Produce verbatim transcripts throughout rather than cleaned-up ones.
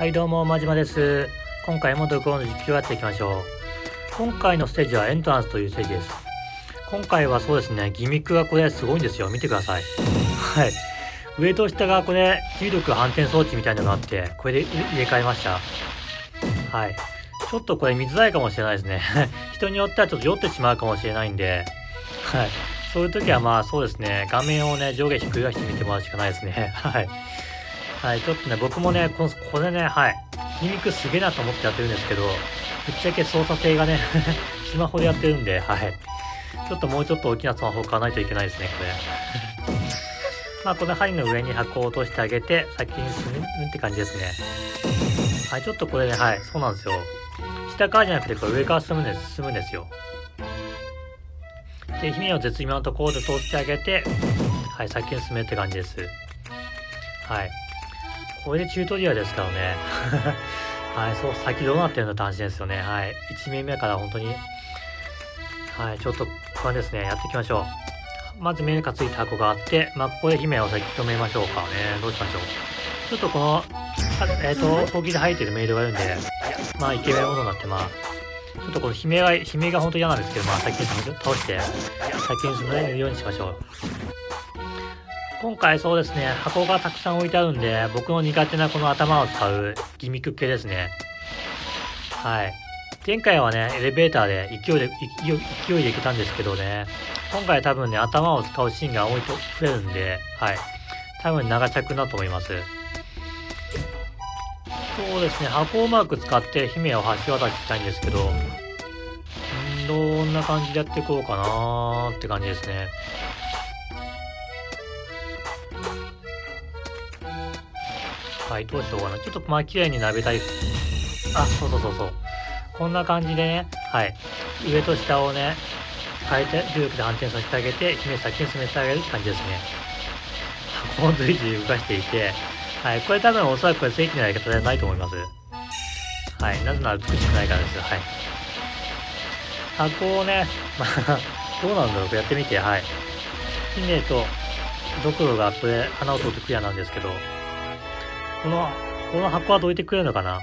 はいどうも、まじまです。今回もドクロの実況をやっていきましょう。今回のステージはエントランスというステージです。今回はそうですね、ギミックがこれすごいんですよ。見てください。はい。上と下がこれ、重力反転装置みたいなのがあって、これで入れ替えました。はい。ちょっとこれ見づらいかもしれないですね。人によってはちょっと酔ってしまうかもしれないんで、はい。そういう時はまあそうですね、画面をね、上下ひっくり返して見てもらうしかないですね。はい。はい、ちょっとね、僕もね、このこれね、はい。ギミックすげえなと思ってやってるんですけど、ぶっちゃけ操作性がね、スマホでやってるんで、はい。ちょっともうちょっと大きなスマホを買わないといけないですね、これ。まあ、この針の上に箱を落としてあげて、先に進むって感じですね。はい、ちょっとこれね、はい、そうなんですよ。下からじゃなくて、これ上から進むんです、進むんですよ。で、姫を絶妙なところで通してあげて、はい、先に進めって感じです。はい。これでチュートリアルですからね。はい、そう、先どうなってるのって話ですよね。はい。いち面目から本当に、はい、ちょっと、これですね、やっていきましょう。まず目がついた箱があって、まあ、ここで姫を先止めましょうかね。どうしましょう。ちょっとこの、えっ、ー、と、ほうきで入ってるメイドがいるんで、まあ、イケメンものになって、まあ、ちょっとこの姫が、姫が本当に嫌なんですけど、まあ、先に倒して、先に進めるようにしましょう。今回そうですね、箱がたくさん置いてあるんで、僕の苦手なこの頭を使うギミック系ですね。はい。前回はね、エレベーターで勢いで、勢い勢いでいけたんですけどね、今回多分ね、頭を使うシーンが多いと増えるんで、はい。多分長尺だと思います。そうですね、箱をうまく使って姫を橋渡ししたいんですけど、んーどんな感じでやっていこうかなーって感じですね。はい、どうしようかな。ちょっとまあ綺麗に並べたい。あ、そうそうそうそう。こんな感じでね、はい。上と下をね、変えて、重力で反転させてあげて、姫先に進めてあげるって感じですね。箱を随時動かしていて、はい。これ多分おそらくこれ正規なやり方じゃないと思います。はい。なぜなら美しくないからですよ。はい。箱をね、まあ、どうなんだろうかやってみて、はい。姫とドクロがこれ、花を取ってクリアなんですけど、この、この箱はどいてくれるのかな。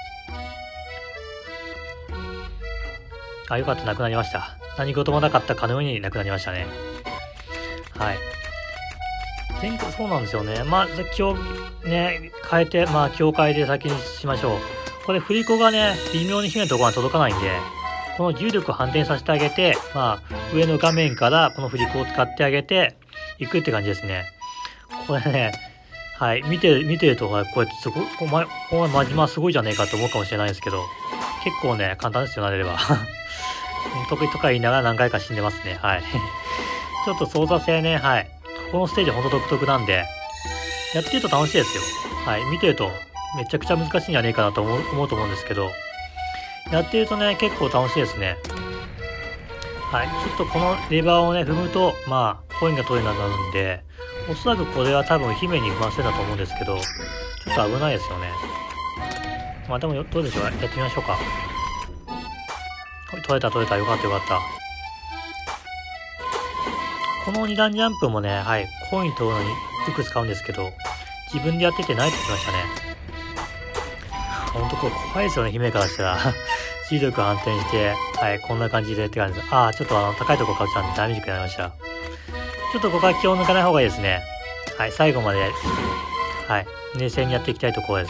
あ、よかった、なくなりました。何事もなかったかのようになくなりましたね。はい。前回、そうなんですよね。まあ、今日、ね、変えて、まあ、境界で先にしましょう。これ、振り子がね、微妙に姫のところに届かないんで、この重力を反転させてあげて、まあ、上の画面からこの振り子を使ってあげて、いくって感じですね。これね、はい。見てる、見てると、こうやってすごい、お前、お前、真島すごいじゃねえかと思うかもしれないですけど、結構ね、簡単ですよ、慣れれば。得意とか言いながら何回か死んでますね。はい。ちょっと操作性ね、はい。このステージほんと独特なんで、やってると楽しいですよ。はい。見てると、めちゃくちゃ難しいんじゃねえかなと思う、思うと思うんですけど、やってるとね、結構楽しいですね。はい。ちょっとこのレバーをね、踏むと、まあ、コインが取れなくなるんで、おそらくこれは多分姫に踏ませだと思うんですけど、ちょっと危ないですよね。まあでもどうでしょう、やってみましょうか。取れた取れた、よかったよかった。このに段ジャンプもね、はい、コイン取るのによく使うんですけど、自分でやってて慣れてきましたね。ほんとこれ怖いですよね、姫からしたら。重力反転して、はい、こんな感じでって感じです。ああ、ちょっとあの、高いとこ買ってたんでダメージ食らいました。ちょっとここは気を抜かない方がいいですね。はい、最後まで、はい、冷静にやっていきたいところです。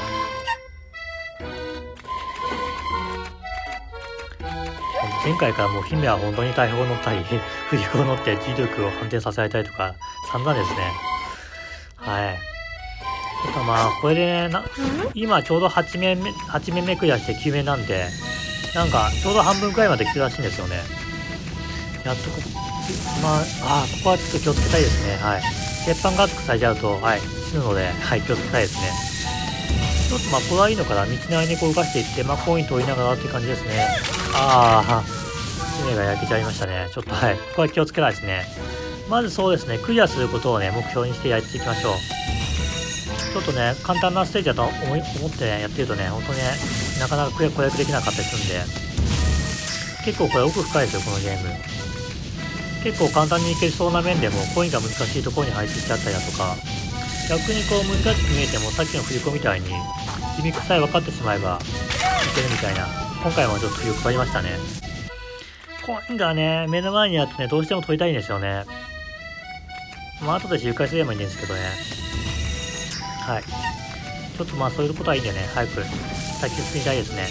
前回からもう姫は本当に大砲を乗ったり、振り子を乗って重力を反転させられたりとか、散々ですね。はい。ちょっとまあ、これでね、な今ちょうどはち面目、はち面目クリアしてきゅう面なんで、なんかちょうど半分くらいまで来てるらしいんですよね。やっとこまあ、あここはちょっと気をつけたいですね。はい。鉄板が熱くされちゃうと、はい、死ぬので、はい、気をつけたいですね。ちょっとまあ、これはいいのかな。道の間にこう動かしていって、まあ、コイン取りながらっていう感じですね。ああ、船が焼けちゃいましたね。ちょっと、はい、ここは気をつけないですね。まずそうですね、クリアすることをね、目標にしてやっていきましょう。ちょっとね、簡単なステージだと思い思って、ね、やってるとね、ほんとね、なかなか攻略できなかったりするんで、結構これ奥深いですよ、このゲーム。結構簡単にいけそうな面でもコインが難しいところに配置してあったりだとか、逆にこう難しく見えてもさっきの振り子みたいにギミックさえ分かってしまえばいけるみたいな、今回もちょっと欲張りましたね。コインがね、目の前にあってね、どうしても取りたいんですよね。まあ、後で周回すればいいんですけどね。はい。ちょっとまあ、そういうことはいいんでね、早く先進みたいですね。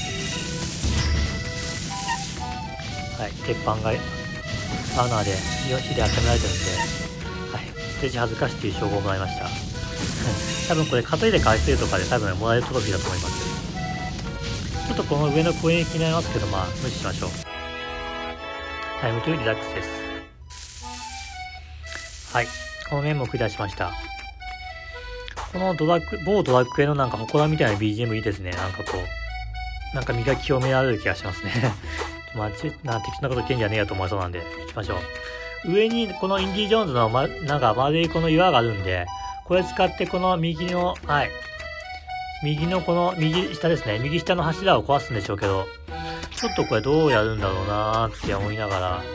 はい。鉄板が、バーナーで火で温められてるんで、はい。デジ恥ずかしっていう称号をもらいました。多分これ、担いで回数とかで多分もらえるトロフィーだと思います。ちょっとこの上の攻撃になりますけど、まあ、無視しましょう。タイムトゥーリラックスです。はい。この面もクリアしました。このドラッグ、某ドラッグ系のなんか祠みたいな ビージーエム いいですね。なんかこう、なんか磨きをめられる気がしますね。まあ、ちな、適当なこと言ってんじゃねえよと思いそうなんで、行きましょう。上にこのインディ・ジョーンズの、ま、なんか丸いこの岩があるんで、これ使ってこの右の、はい。右のこの右下ですね。右下の柱を壊すんでしょうけど、ちょっとこれどうやるんだろうなーって思いながら、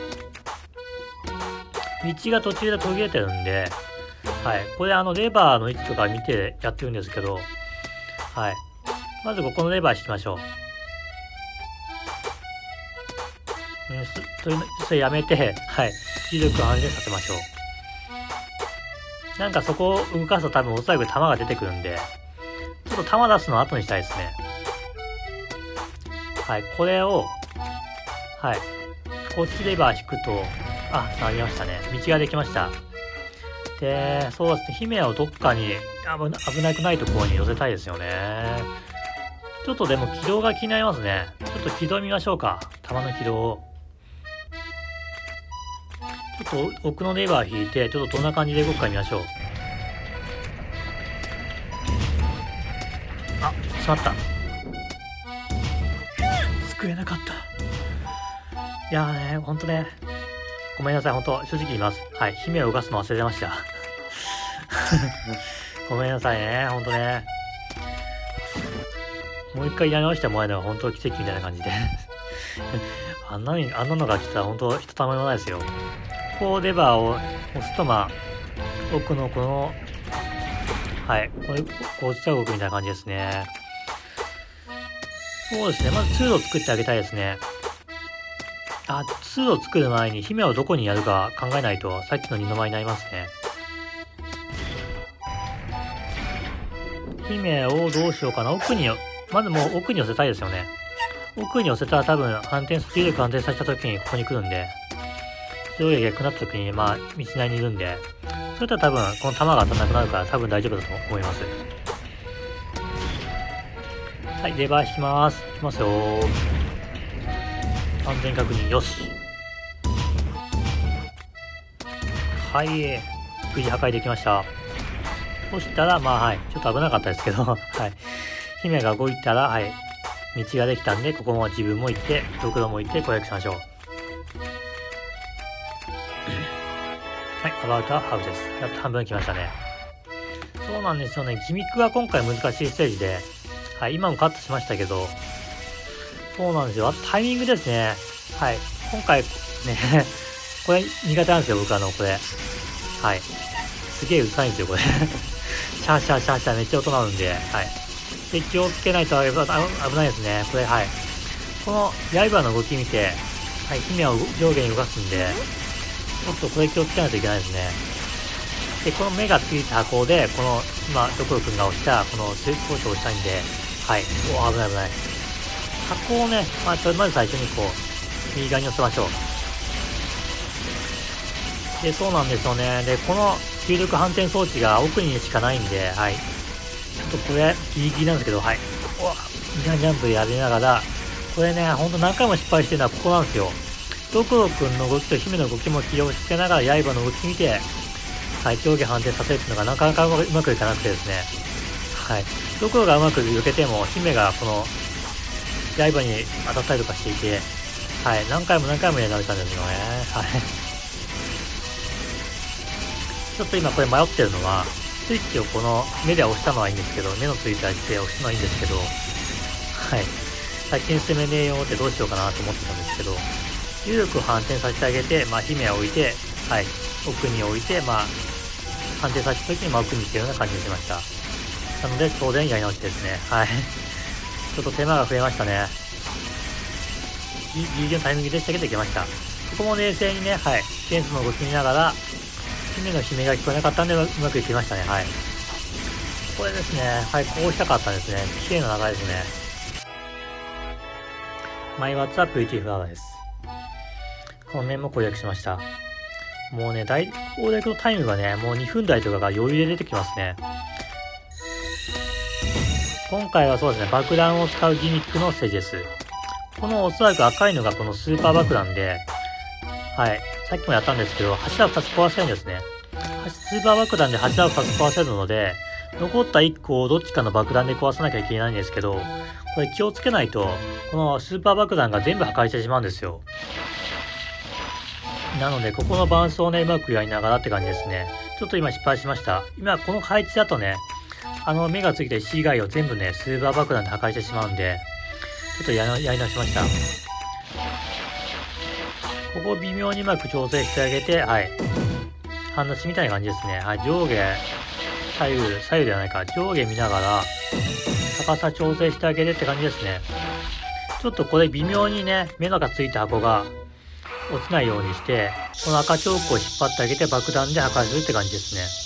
道が途中で途切れてるんで、はい。これあのレバーの位置とか見てやってるんですけど、はい。まずここのレバー引きましょう。うん、それ、それやめて、はい。重力を安定させましょう。なんかそこを動かすと多分おそらく弾が出てくるんで、ちょっと弾出すの後にしたいですね。はい。これを、はい。こっちレバー引くと、あ、なりましたね。道ができました。で、そうですね。姫をどっかに危な、危なくないところに寄せたいですよね。ちょっとでも軌道が気になりますね。ちょっと軌道見ましょうか。弾の軌道を。ちょっと奥のレバー引いて、ちょっとどんな感じで動くか見ましょう。あ、しまった。救えなかった。いやーね、ほんとね。ごめんなさい、ほんと、正直言います。はい、姫を動かすの忘れてました。ごめんなさいね、ほんとね。もう一回やり直してもらえるのが本当奇跡みたいな感じで。あんなに、あんなのが来たら本当、ひとたまりもないですよ。こうレバーを押すと、まあ、奥のこの、はい、これ、こう下動くみたいな感じですね。そうですね、まず通路を作ってあげたいですね。あ、通路を作る前に姫をどこにやるか考えないと、さっきの二の舞になりますね。姫をどうしようかな。奥に、まずもう奥に寄せたいですよね。奥に寄せたら多分、反転、重力反転させた時にここに来るんで、上下逆になった時に、まあ、道内にいるんで、それとは多分、この弾が当たらなくなるから多分大丈夫だと思います。はい、レバー引きます。引きますよー。安全確認、よし。はい、無事破壊できました。そしたら、まあはい、ちょっと危なかったですけど、はい。姫が動いたら、はい、道ができたんで、ここも自分も行って、ドクロも行って攻略しましょう。はい、アバウトはハウスです。やっと半分来ましたね。そうなんですよね。ギミックが今回難しいステージで、はい、今もカットしましたけど、そうなんですよ。あとタイミングですね。はい。今回、ね、これ苦手なんですよ、僕あの、これ。はい。すげえうるさいんですよ、これ。シャーシャーシャーシャーめっちゃ音鳴るんで、はい。で、気をつけないと危ないですね。これ、はい。この刃の動き見て、はい、姫を上下に動かすんで、ちょっとこれ気をつけないといけないですね。で、この目がついた箱で、この、今、ドクロ君が押した、この水少し押したいんで、はい。おー、危ない危ない。箱をね、まあ、ちょまず最初にこう、右側に寄せましょう。で、そうなんですよね。で、この重力反転装置が奥にしかないんで、はい。ちょっとこれ、ギリギリなんですけど、はい。おわ、ジャンジャンプやりながら、これね、ほんと何回も失敗してるのはここなんですよ。ドクロ君の動きと姫の動きも気をつけながら、刃の動き見て、はい、上下反転させるっていうのがなかなかうまくいかなくてですね。はい。ドクロがうまく避けても、姫がこの、刃に当たったりとかしていて、はい、何回も何回もやられたんですよね。はい。ちょっと今これ迷ってるのは、スイッチをこの目で押したのはいいんですけど、目のついた位置で押したのはいいんですけど、はい。先に攻めねえよってどうしようかなと思ってたんですけど、重力を反転させてあげて、まあ、姫を置いて、はい、奥に置いて、まあ、反転させた時に、まあ、奥に行けるような感じにしました。 なので、当然やり直しですね。はい。ちょっと手間が増えましたね。ギリギリのタイミングでしたけどできました。ここも冷静にね、はい。フェンスの動き見ながら、姫の悲鳴が聞こえなかったんでうまくいきましたね。はい。これですね。はい。こうしたかったんですね。綺麗な流れですね。マイワッツはプリティフラワーです。この面も攻略しました。もうね、大攻略のタイムがね、もうにふん台とかが余裕で出てきますね。今回はそうですね、爆弾を使うギミックのステージです。このおそらく赤いのがこのスーパー爆弾で、はい、さっきもやったんですけど、柱をふたつ壊せるんですね。スーパー爆弾で柱をふたつ壊せるので、残ったいっこをどっちかの爆弾で壊さなきゃいけないんですけど、これ気をつけないと、このスーパー爆弾が全部破壊してしまうんですよ。なので、ここのバランスをね、うまくやりながらって感じですね。ちょっと今失敗しました。今、この配置だとね、あの、目がついて石以外を全部ね、スーパー爆弾で破壊してしまうんで、ちょっとやり直しました。ここを微妙にうまく調整してあげて、はい。半出しみたいな感じですね。はい、上下、左右、左右ではないか、上下見ながら、高さ調整してあげるって感じですね。ちょっとこれ微妙にね、目のがついた箱が落ちないようにして、この赤チョークを引っ張ってあげて爆弾で破壊するって感じですね。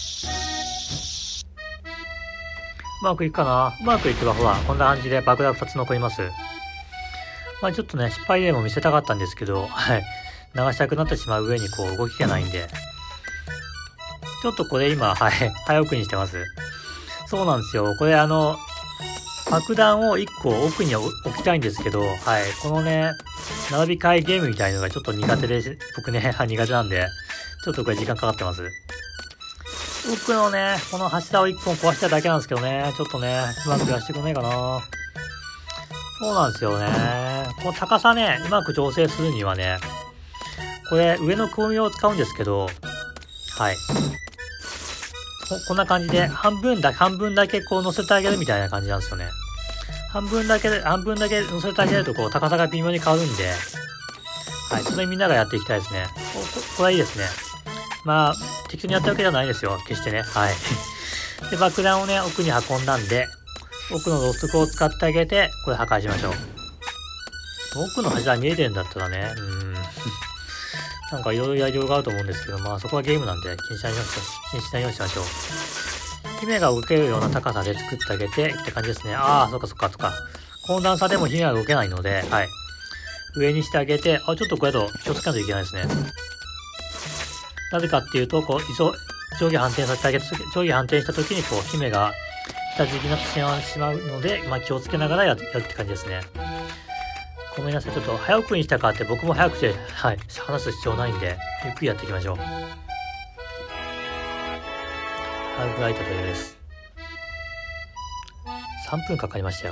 うまくいくかな？うまくいけばほら、こんな感じで爆弾ふたつ残ります。まあちょっとね、失敗例も見せたかったんですけど、はい。流したくなってしまう上にこう動きがないんで、ちょっとこれ今、はい、早送りにしてます。そうなんですよ。これあの、爆弾をいっこ奥に置きたいんですけど、はい、このね、並び替えゲームみたいのがちょっと苦手で、僕ね、苦手なんで、ちょっとこれ時間かかってます。奥のね、この柱をいっぽん壊しただけなんですけどね、ちょっとね、うまくやらせてくんないかな。そうなんですよね。この高さね、うまく調整するにはね、これ上の組みを使うんですけど、はい。こ, こんな感じで、半分だ、半分だけこう乗せてあげるみたいな感じなんですよね。半分だけで、半分だけ乗せてあげるとこう高さが微妙に変わるんで、はい。それみんながやっていきたいですね。こ, こ, これはいいですね。まあ、適当にやったわけじゃないですよ。決してね。はい。で、爆弾をね、奥に運んだんで、奥のロストクを使ってあげて、これ破壊しましょう。奥の柱見えてるんだったらね、うーん。なんかいろいろやりようがあると思うんですけど、まあそこはゲームなんで気にしないようにし、気にしないようにしましょう。姫が動けるような高さで作ってあげてって感じですね。ああ、そっかそっかそっか。この段差でも姫が動けないので、はい。上にしてあげて、あ、ちょっとこれだと気をつけないといけないですね。なぜかっていうと、こう、上下反転させてあげて、上下反転した時にこう、姫が下敷きになってしまうので、まあ気をつけながらやるって感じですね。ごめんなさい。ちょっと早送りにしたかって僕も早くて、はい、話す必要ないんで、ゆっくりやっていきましょう。ハーフライトです。さんぷんかかりましたよ。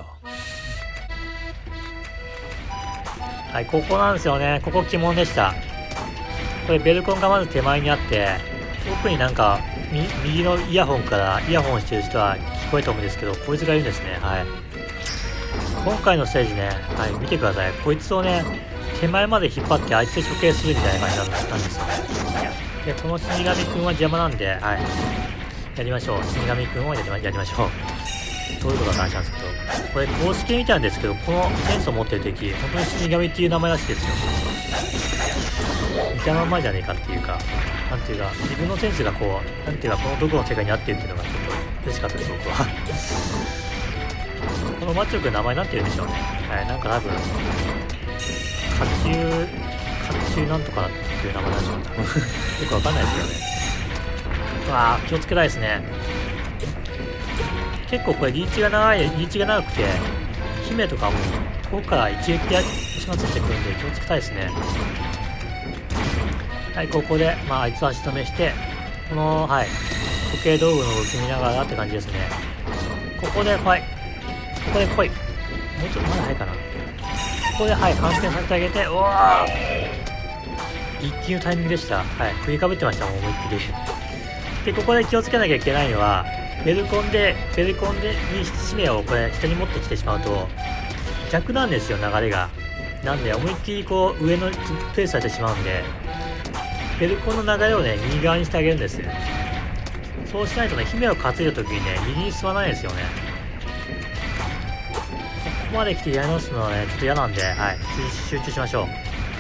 はい、ここなんですよね。ここ鬼門でした。これベルコンがまず手前にあって、奥になんか、右のイヤホンからイヤホンしてる人は聞こえたと思うんですけど、こいつがいるんですね。はい。今回のステージね、はい、見てください。こいつをね、手前まで引っ張ってあいつで処刑するみたいな感じなんですよね。で、この死神くんは邪魔なんで、はい。やりましょう。死神くんをやりま、やりましょう。どういうことか話なんですけど、これ公式で見たんですけど、このセンスを持ってる敵、本当に死神っていう名前らしいですよ。見たまんまじゃねえかっていうか、なんていうか、自分のセンスがこう、なんていうか、この毒の世界に合ってるっていうのがちょっと嬉しかったです、僕は。このマッチョくん名前なんて言うんでしょうね。はい、なんか多分、甲冑、甲冑なんとかっていう名前なんでしょうね。よくわかんないですけどね。うわー、気をつけたいですね。結構これリーチが長い、リーチが長くて、姫とかも遠くから一撃で始末してくるんで気をつけたいですね。はい、ここで、まあ、あいつを足止めして、この、はい、時計道具の動き見ながらって感じですね。ここで、はい、ここで来い。もうちょっとまだ早いかな。ここで、はい、反転させてあげて、うわー一気のタイミングでした。はい、振りかぶってましたもん、思いっきり。で、ここで気をつけなきゃいけないのは、ベルコンで、ベルコンで、に使命をこれ、下に持ってきてしまうと、逆なんですよ、流れが。なんで、思いっきりこう、上のプレイされてしまうんで、ベルコンの流れをね、右側にしてあげるんです。 そうしないとね、姫を担いだ時にね、右に進まないんですよね。ここまで来てやり直すのはね、ちょっと嫌なんで、はい、集中しましょう。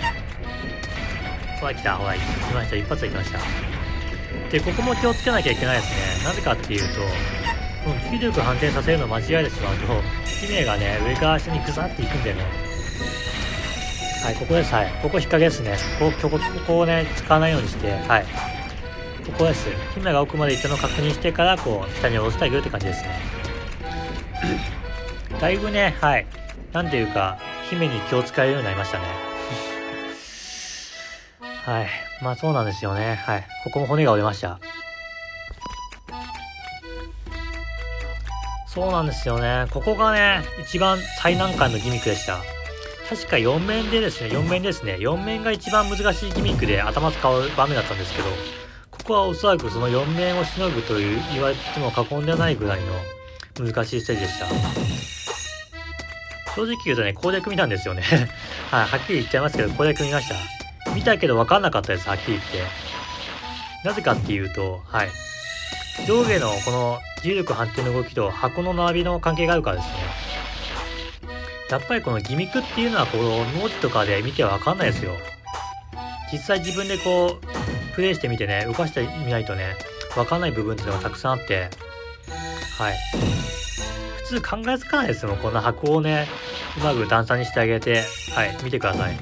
ほら来た、ほら、来ました、一発で来ました。で、ここも気をつけなきゃいけないですね。なぜかっていうと、この重力反転させるのを間違えてしまうと、姫がね、上から下にグザっていくんでね。はい、ここです。はい。ここ引っ掛けですね。ここ、ここ、ここをね、使わないようにして、はい。ここです。姫が奥まで行ったのを確認してから、こう、下に下ろしてあげるって感じですね。だいぶね、はい。なんていうか、姫に気を使えるようになりましたね。はい。まあそうなんですよね。はい。ここも骨が折れました。そうなんですよね。ここがね、一番最難関のギミックでした。確かよん面でですね、よん面ですね。よん面が一番難しいギミックで頭使う場面だったんですけど、ここはおそらくそのよん面をしのぐという言われても過言ではないぐらいの難しいステージでした。正直言うとね、攻略見たんですよね。はい、はっきり言っちゃいますけど、攻略見ました。見たけど分かんなかったです、はっきり言って。なぜかっていうと、はい。上下のこの重力反転の動きと箱の並びの関係があるからですね。やっぱりこのギミックっていうのはこう、文字とかで見ては分かんないですよ。実際自分でこう、プレイしてみてね、動かしてみないとね、分かんない部分っていうのがたくさんあって、はい。普通考えつかないですよ、こんな箱をね、うまく段差にしてあげて、はい、見てください。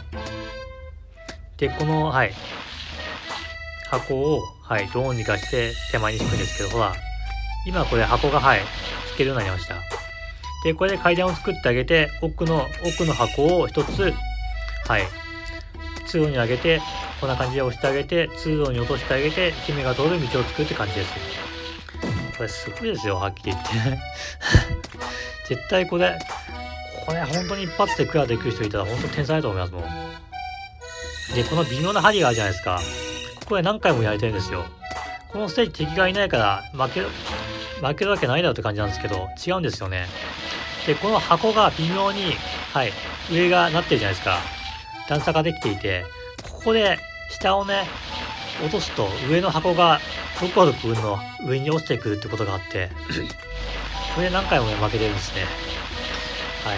で、この、はい、箱を、はい、どうにかして手前に引くんですけど、ほら、今これ箱が、はい、引けるようになりました。で、これで階段を作ってあげて、奥の、奥の箱を一つ、はい、通路に上げて、こんな感じで押してあげて、通路に落としてあげて、姫が通る道を作るって感じです。これすごいですよ、はっきり言って。絶対これ、これ本当に一発でクリアできる人いたら本当天才だと思いますもん。で、この微妙な針があるじゃないですか。ここで何回もやりたいんですよ。このステージ敵がいないから負ける、負けるわけないだろうって感じなんですけど、違うんですよね。で、この箱が微妙に、はい、上がなってるじゃないですか。段差ができていて、ここで下をね、落とすと上の箱がどこかの部分の上に落ちてくるってことがあって、これで何回もね、負けてるんですね。はい。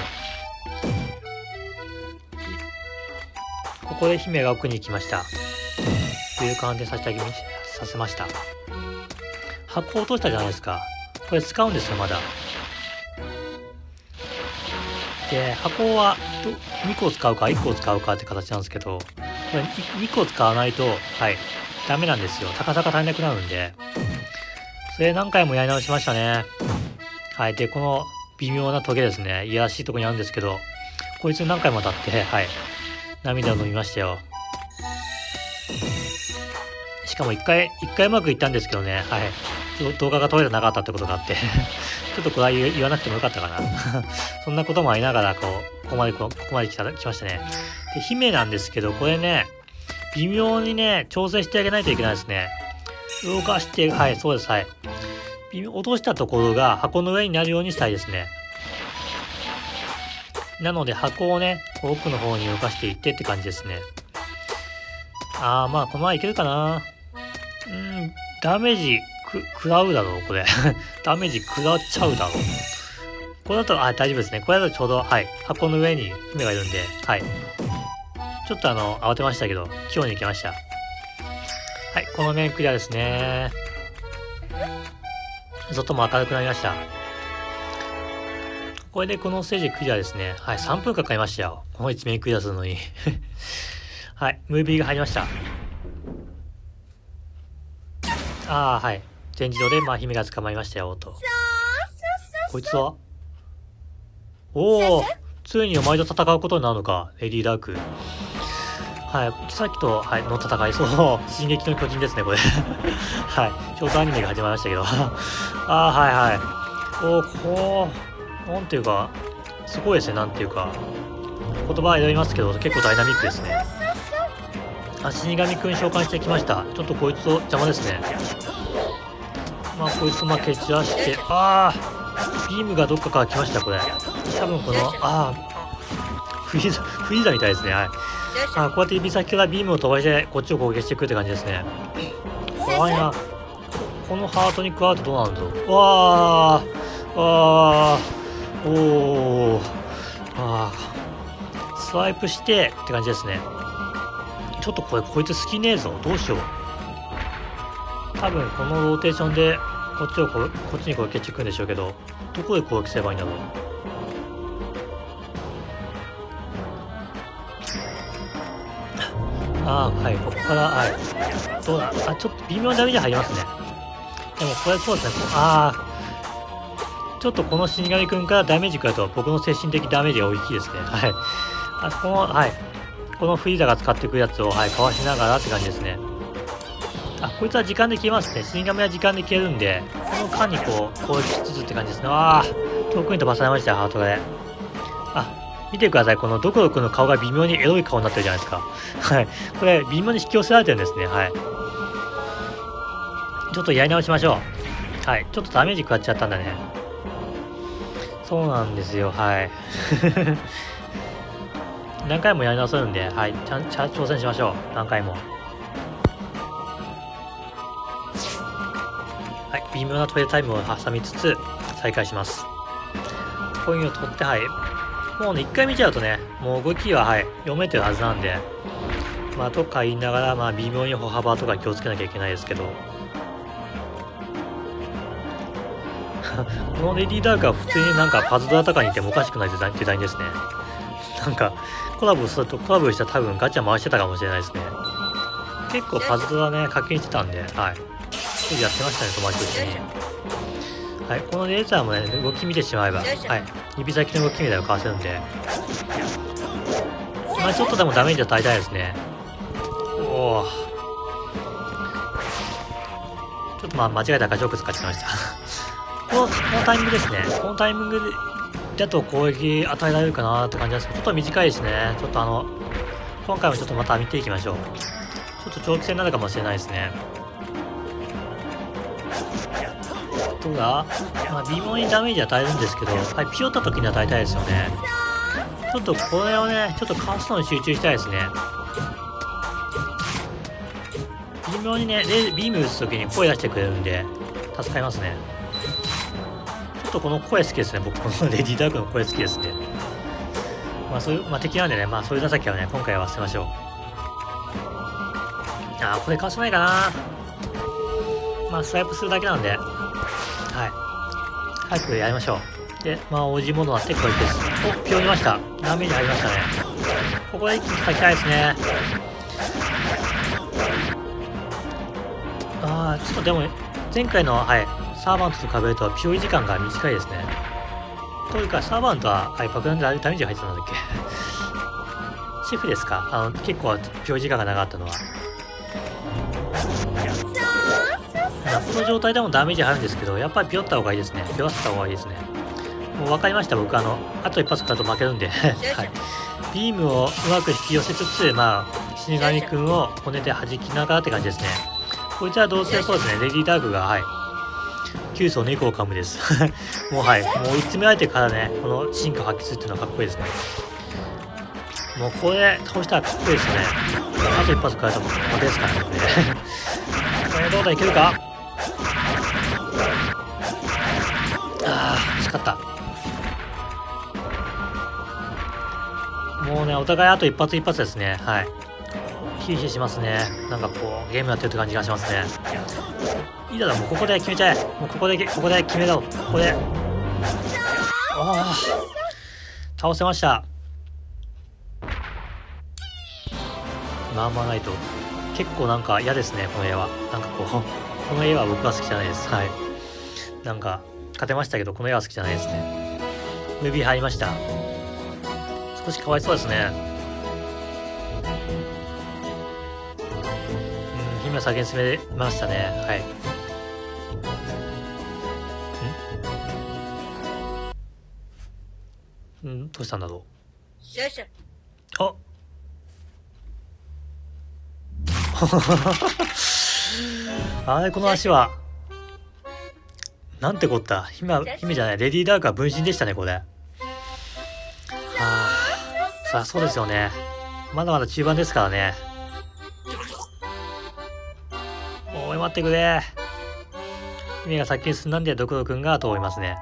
ここで姫が奥に行きました。という感じでさせてあげさせました。箱を落としたじゃないですか。これ使うんですよ、まだ。で、箱はにこ使うかいっこ使うかって形なんですけど、これにこ使わないと、はい、ダメなんですよ。高さが足りなくなるんで。それ何回もやり直しましたね。はい。で、この微妙なトゲですね。いやらしいとこにあるんですけど、こいつに何回も当たって、はい。涙を飲みましたよ。しかも一回、一回うまくいったんですけどね、はい。動画が撮れてなかったってことがあって、ちょっとこれは言わなくてもよかったかな。そんなこともありながら、こう、ここまで、ここまで来た、来ましたね。で、姫なんですけど、これね、微妙にね、調整してあげないといけないですね。動かして、はい、そうです、はい。落としたところが箱の上になるようにしたいですね。なので箱をね、奥の方に動かしていってって感じですね。あー、まあ、このままいけるかな。うーん、ダメージく、食らうだろう、これ。ダメージ食らっちゃうだろう。これだと、あ、大丈夫ですね。これだとちょうど、はい、箱の上に姫がいるんで、はい。ちょっとあの、慌てましたけど、今日に行きました。はい、この面クリアですね。外も明るくなりました。これでこのステージクリアですね。はい、さんぷんかかりましたよ。このいち面クリアするのに。はい、ムービーが入りました。ああ、はい。全自動で、まあ、姫が捕まりましたよ、と。こいつはおお、ついにお前と戦うことになるのか、レディーダーク。はい、さっきと、はい、の戦い、そう、進撃の巨人ですね、これ。はい、ショートアニメが始まりましたけど。ああ、はいはい。おお、こう、なんていうか、すごいですね、なんていうか。言葉は選びますけど、結構ダイナミックですね。あ、死神くん召喚してきました。ちょっとこいつと邪魔ですね。まあ、こいつまあ蹴散らして、ああ、ビームがどっかから来ました、これ。多分この、ああ、フリーザ、フリーザみたいですね、はい。あ、こうやって指先からビームを飛ばしてこっちを攻撃してくるって感じですね。怖いな。 このハートに加わるとどうなるんだろう。わーわーおーあースワイプしてって感じですね。ちょっとこれこいつ好きねえぞ。どうしよう。多分このローテーションでこっちをここっちに攻撃していくんでしょうけど、どこで攻撃すればいいんだろう。ああはいここからはいどうだ。あちょっと微妙なダメージ入りますね。でもこれそうですね。ああちょっとこの死神くんからダメージ食らうと僕の精神的ダメージが大きいですね。はいあそこのはいこのフリーザが使ってくるやつをはいかわしながらって感じですね。あこいつは時間で消えますね。死神は時間で消えるんで、この間にこう攻撃しつつって感じですね。ああ遠くに飛ばされましたハートで。あ見てください。このドクロくんの顔が微妙にエロい顔になってるじゃないですか。はい。これ、微妙に引き寄せられてるんですね。はい。ちょっとやり直しましょう。はい。ちょっとダメージ食らっちゃったんだね。そうなんですよ。はい。何回もやり直せるんで、はい。ちゃん、ちゃん、挑戦しましょう。何回も。はい。微妙なトレータイムを挟みつつ、再開します。コインを取って、はい。もうね、一回見ちゃうとね、もう動きは、はい、読めてるはずなんで、まあ、とか言いながら、まあ、微妙に歩幅とか気をつけなきゃいけないですけど、このレディーダークは普通になんかパズドラとかにいてもおかしくないデザインデザインですね。なんか、コラボすると、コラボしたら多分ガチャ回してたかもしれないですね。結構パズドラね、課金してたんで、はい。やってましたね、友達と一緒に。はい、このレーザーもね、動き見てしまえば、はい、指先の動き見たらかわせるんで、まあちょっとでもダメージは足りたいですね。おお。ちょっとまあ間違えたガチョーク使っちゃいました。この、このタイミングですね。このタイミングだと攻撃与えられるかなって感じですけど、ちょっと短いですね。ちょっとあの、今回もちょっとまた見ていきましょう。ちょっと長期戦になるかもしれないですね。どうだまあ微妙にダメージ与えるんですけど、はい、ピヨった時に与えたいですよね。ちょっとこれをね、ちょっとカーストに集中したいですね。微妙にね、ビーム打つ時に声出してくれるんで、助かりますね。ちょっとこの声好きですね。僕、このレディーダークの声好きですね。まあそういう、まあ敵なんでね、まあそういう情けはね、今回は忘れましょう。あー、これかわせないかな。まあスワイプするだけなんで、はい。早くやりましょう。で、まあ、おじものあってこれです。お、ピオりました。ダメージ入りましたね。ここで一気に叩きたいですね。ああ、ちょっとでも、前回の、はい、サーバントと比べると、ピオリ時間が短いですね。というか、サーバントは、はい、爆弾でダメージ入ってたんだっけ。シェフですかあの、結構、ピオリ時間が長かったのは。この状態でもダメージ入るんですけど、やっぱりピヨった方がいいですね。ピヨらせた方がいいですね。もう分かりました、僕、あの、あと一発かと負けるんで、はい。ビームをうまく引き寄せつつ、まあ、死神くんを骨で弾きながらって感じですね。こいつはどうせそうですね、レディーダークが、はい。きゅう層猫を噛むです。もう、はい。もう追い詰められてからね、この進化を発揮するっていうのはかっこいいですね。もうこれ倒したらかっこいいですね。あと一発食らえたら負けですからね、これ。これどうだいけるかああ、惜しかった。もうね、お互いあと一発一発ですね。はい。ヒーヒーしますね。なんかこう、ゲームやってるって感じがしますね。いいだろ、もうここで決めちゃえ。もうここで、ここで決めろ。ここで。ああ、倒せました。まあまあないと。結構なんか嫌ですね、この絵は。なんかこう、この絵は僕は好きじゃないです。はい。なんか、勝てましたけど、この絵は好きじゃないですね。ムービー入りました。少しかわいそうですね。うん、姫は先に進めましたね。はい。んんどうしたんだろう。ああれ、この足は。なんてこった。姫は、姫じゃない。レディーダークは分身でしたね、これ。はあ。さあ、そうですよね。まだまだ中盤ですからね。おい、待ってくれ。 姫が先に進んだんで、ドクロくんが通りますね。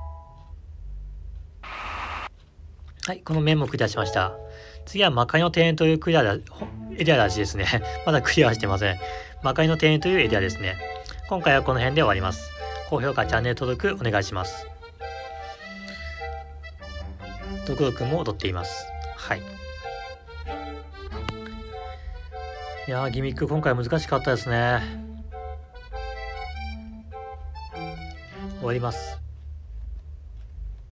はい、この面もクリアしました。次は魔界の庭園というクリアだエリアらしいですね。まだクリアはしてません。魔界の庭園というエリアですね。今回はこの辺で終わります。高評価、チャンネル登録お願いします。ドクロくんも踊っています。はい。いやー、ギミック今回難しかったですね。終わります。